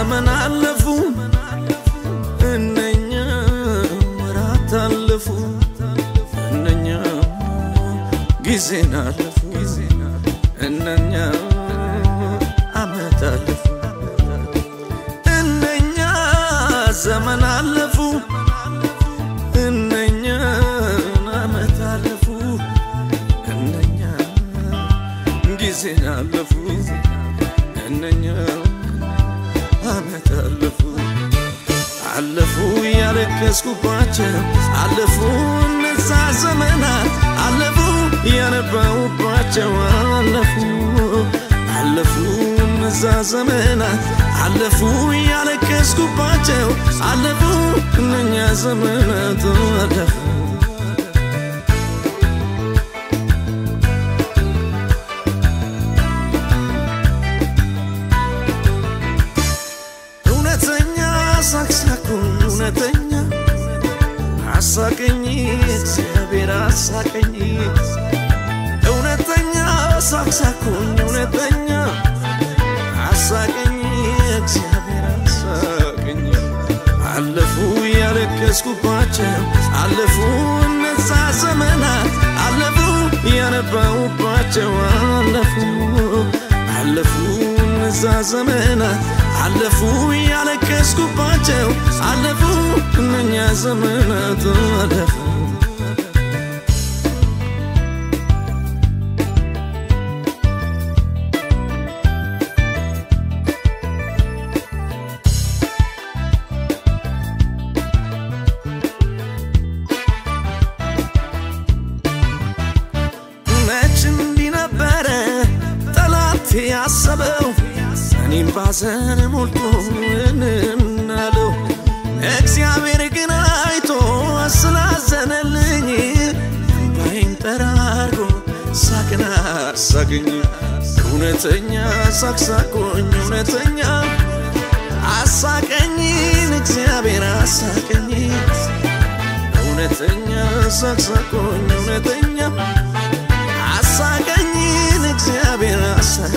ዘመን አለፉ እነኛ ወራት አለፉ እነኛ ጊዜን አለፉ እነኛ አመት አለፉ እነኛ ዘመን አለፉ እነኛ አመት አለፉ እነኛ ጊዜን አለፉ እነኛ አመት አለፉ አለፉ ያለቀስኩባቸው አለፉ እነዛ ዘመናት አለፉ ያነባሁባቸው አለፉ አለፉ እነዛ ዘመናት አለፉ ያለቀስኩባቸው አለፉ እነኛ ዘመናት አለፉ እውነተኛ አሳቀኝ እግዚአብሔር አሳቀኝ እውነተኛ ሳቅሳኩኝ እውነተኛ አሳቀኝ እግዚአብሔር አሳቀኝ አለፉ ያለቀስኩባቸው አለፉ እነዛ ዘመናት አለፉ ያነባሁባቸው አለፉ አለፉ እነዛ ዘመናት አለፉ ያለቀስኩባቸው አለፉ እነኛ ዘመናት አለፉ መች እንዲህ ነበረ ጠላት ያሰበው እኔም ባዘን ሞልቶ እንናለው እግዚአብሔር ግን አይቶ ስላዘነልኝ ባይን ጠራርጎ ሳቅና ሳቅኝ እውነተኛ ሳቅሳቆኝ እውነተኛ አሳቀኝ እግዚአብሔር አሳቀኝ እውነተኛ ሳቅሳቆኝ እውነተኛ አሳቀኝ እግዚአብሔር አሳቀኝ